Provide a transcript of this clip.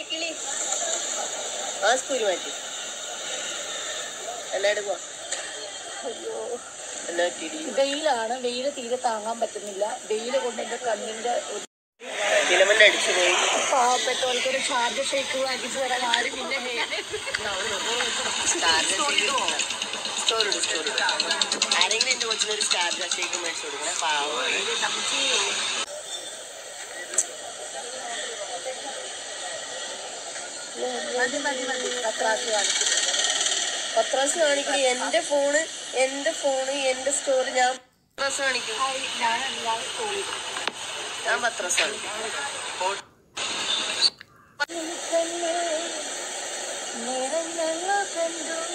കിളി മാസ്ക് ഊരി മാറ്റി എല്ലാവരും പോവാ. അയ്യോ വെയിലാണ്, വെയില് തീരെ താങ്ങാൻ പറ്റുന്നില്ല. വെയില് കൊണ്ട് എന്റെ കണ്ണിന്റെ ഫിലമെന്റ് അടിച്ചു പോയി. പാവപ്പെട്ടവർക്കൊരു ഷാർജ ഷേക്ക് വാങ്ങിച്ചു തരാൻ ആരും പിന്നെ ആരെങ്കിലും എന്റെ കൊച്ചിനൊരു ഷാർജ ഷേക്ക് മേടിച്ചു കൊടുക്കണേ. പാവം പത്രാസ് കാണിക്കണേ. എന്റെ ഫോണ് എന്റെ സ്റ്റോറി ഞാൻ പത്രാസ് കാണിക്കും. ഞാൻ പത്രാസ് കാണിക്കും. നേരം ഞങ്ങൾ കണ്ടു